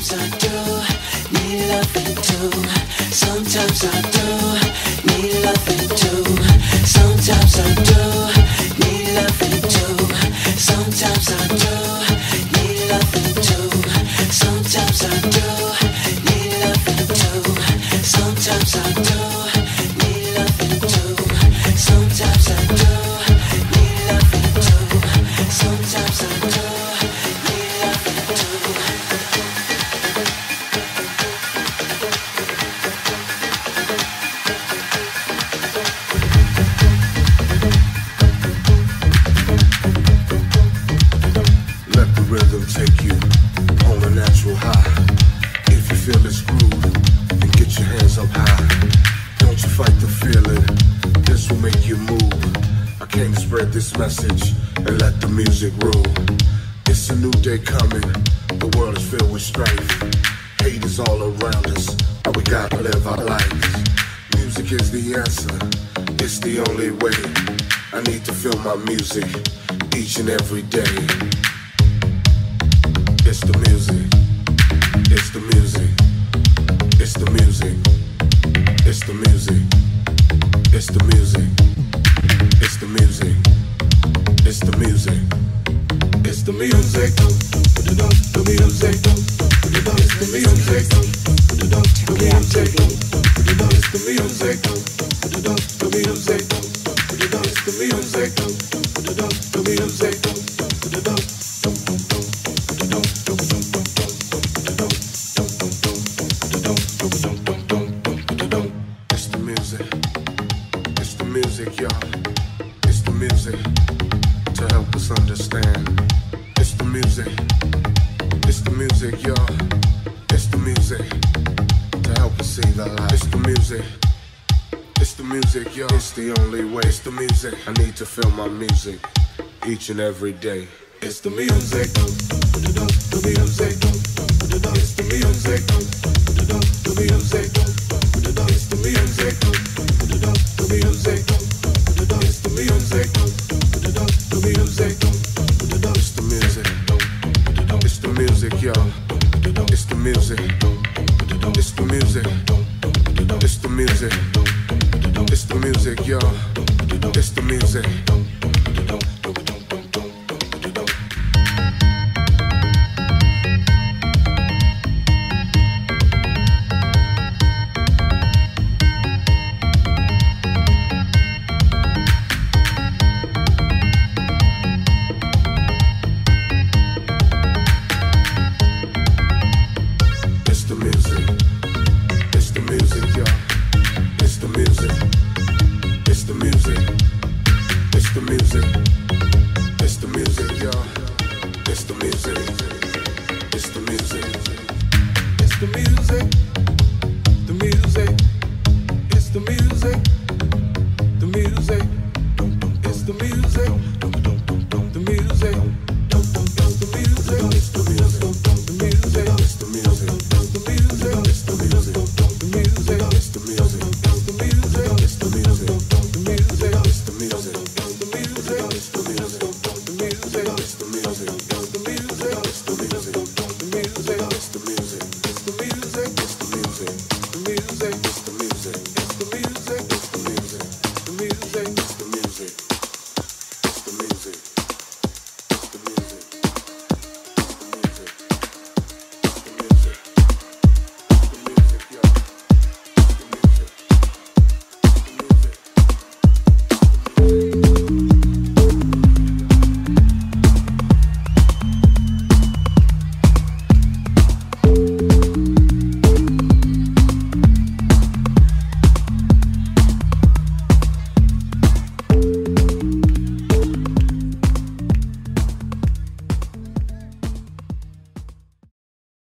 Sometimes I do need loving too. Sometimes I do need loving too. Sometimes I do need loving too. Sometimes I do need loving too. Sometimes I do need loving too. Sometimes I do need loving too. Sometimes I do need loving too. Sometimes I do need loving too. Let the rhythm take you on a natural high. If you feel this groove, then get your hands up high. Don't you fight the feeling, this will make you move. I came to spread this message and let the music rule. It's a new day coming, the world is filled with strife. Hate is all around us, but we gotta live our lives. Music is the answer, it's the only way. I need to feel my music each and every day. It's the music, it's the music, it's the music, it's the music, it's the music, it's the music, it's the music, it's the music, the music, the music, it's the music, the music, it's the music, the music, it's the music, the music. It's the music, it's the music, y'all. It's the music to help us understand. It's the music, y'all. It's the music to help us see the light. It's the music, y'all. It's the only way. It's the music. I need to feel my music each and every day. It's the music, the music, it's the music, the music, it's the music, the music, it's the music, the music, it's the music, it's the music, y'all. It's the music, it's the music, it's the music, it's the music, y'all. It's the music. It's the music, y'all. It's the music.